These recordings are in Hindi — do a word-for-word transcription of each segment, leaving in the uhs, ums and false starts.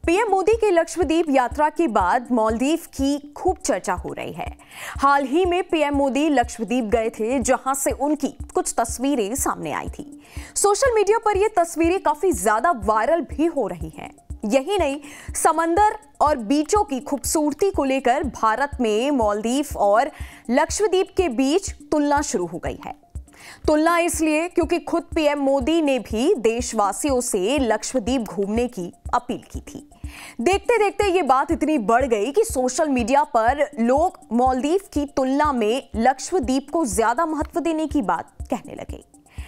पीएम मोदी की लक्षद्वीप यात्रा के बाद मालदीव की खूब चर्चा हो रही है। हाल ही में पीएम मोदी लक्षद्वीप गए थे, जहां से उनकी कुछ तस्वीरें सामने आई थी। सोशल मीडिया पर ये तस्वीरें काफी ज्यादा वायरल भी हो रही हैं। यही नहीं, समंदर और बीचों की खूबसूरती को लेकर भारत में मालदीव और लक्षद्वीप के बीच तुलना शुरू हो गई है। तुलना इसलिए क्योंकि खुद पीएम मोदी ने भी देशवासियों से लक्षद्वीप घूमने की अपील की थी। देखते देखते ये बात इतनी बढ़ गई कि सोशल मीडिया पर लोग मालदीव की तुलना में लक्षद्वीप को ज्यादा महत्व देने की बात कहने लगे।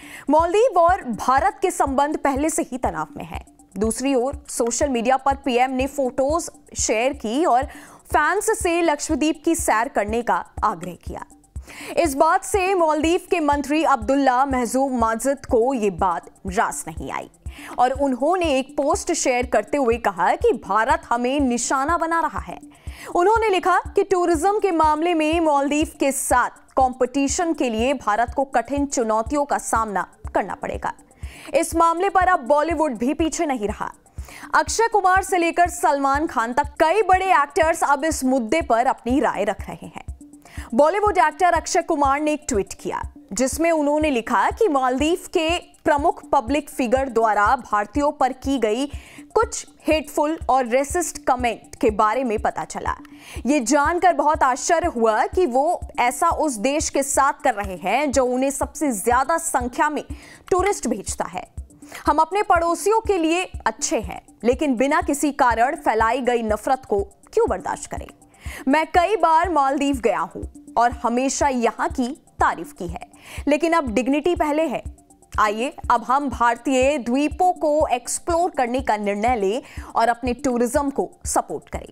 मालदीव और भारत के संबंध पहले से ही तनाव में है। दूसरी ओर सोशल मीडिया पर पीएम ने फोटोज शेयर की और फैंस से लक्षद्वीप की सैर करने का आग्रह किया। इस बात से मालदीव के मंत्री अब्दुल्ला महजूब माजिद को ये बात रास नहीं आई और उन्होंने एक पोस्ट शेयर करते हुए कहा कि भारत हमें निशाना बना रहा है। उन्होंने लिखा कि टूरिज्म के मामले में मालदीव के साथ कंपटीशन के लिए भारत को कठिन चुनौतियों का सामना करना पड़ेगा। इस मामले पर अब बॉलीवुड भी पीछे नहीं रहा। अक्षय कुमार से लेकर सलमान खान तक कई बड़े एक्टर्स अब इस मुद्दे पर अपनी राय रख रहे हैं। बॉलीवुड एक्टर अक्षय कुमार ने एक ट्वीट किया, जिसमें उन्होंने लिखा कि मालदीव के प्रमुख पब्लिक फिगर द्वारा भारतीयों पर की गई कुछ हेटफुल और रेसिस्ट कमेंट के बारे में पता चला। ये जानकर बहुत आश्चर्य हुआ कि वो ऐसा उस देश के साथ कर रहे हैं जो उन्हें सबसे ज्यादा संख्या में टूरिस्ट भेजता है। हम अपने पड़ोसियों के लिए अच्छे हैं, लेकिन बिना किसी कारण फैलाई गई नफरत को क्यों बर्दाश्त करें। मैं कई बार मालदीव गया हूं और हमेशा यहां की तारीफ की है, लेकिन अब डिग्निटी पहले है। आइए अब हम भारतीय द्वीपों को एक्सप्लोर करने का निर्णय लें और अपने टूरिज्म को सपोर्ट करें।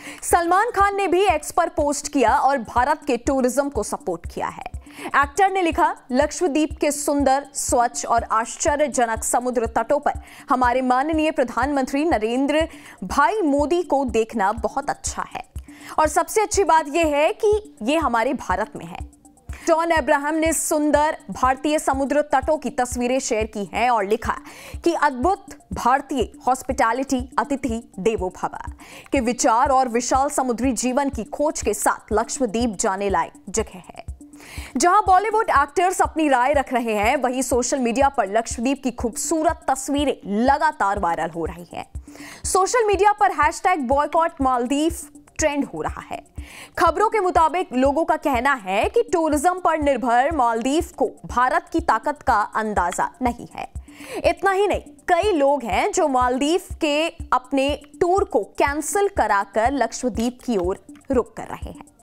सलमान खान ने भी एक्स पर पोस्ट किया और भारत के टूरिज्म को सपोर्ट किया है। एक्टर ने लिखा, लक्षद्वीप के सुंदर, स्वच्छ और आश्चर्यजनक समुद्र तटों पर हमारे माननीय प्रधानमंत्री नरेंद्र भाई मोदी को देखना बहुत अच्छा है और सबसे अच्छी बात यह है कि यह हमारे भारत में है। जॉन अब्राहम ने सुंदर भारतीय समुद्र तटों की तस्वीरें शेयर की हैं और लिखा कि अद्भुत भारतीय हॉस्पिटैलिटी, अतिथि देवो भव के विचार और विशाल समुद्री जीवन की खोज के साथ लक्षद्वीप जाने लायक जगह है। जहां बॉलीवुड एक्टर्स अपनी राय रख रहे हैं, वहीं सोशल मीडिया पर लक्षद्वीप की खूबसूरत तस्वीरें लगातार वायरल हो रही हैं। सोशल मीडिया पर हैशटैग बॉयकॉट मालदीव ट्रेंड हो रहा है। खबरों के मुताबिक लोगों का कहना है कि टूरिज्म पर निर्भर मालदीव को भारत की ताकत का अंदाजा नहीं है। इतना ही नहीं, कई लोग हैं जो मालदीव के अपने टूर को कैंसिल कराकर लक्षद्वीप की ओर रुख कर रहे हैं।